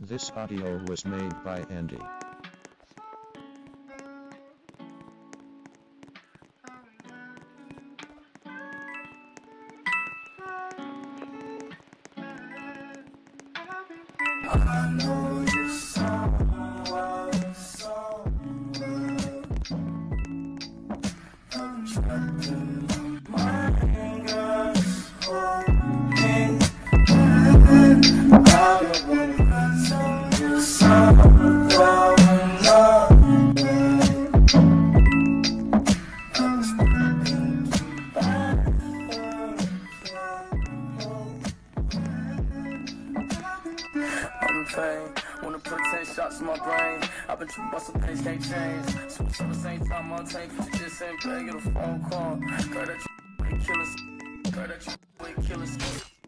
This audio was made by Andy. I know you so I'm trapped in my fingers holding I don't wanna tell you something growing up I was thinking back I'm in pain, wanna put 10 shots in my brain. I've been tripping about some things can't change. So at the same time I'll take it. Just ain't beg, get a phone call. Girl, that you with killers. Girl, that you with killers.